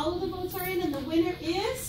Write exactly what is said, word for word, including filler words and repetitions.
all of the votes are in, and the winner is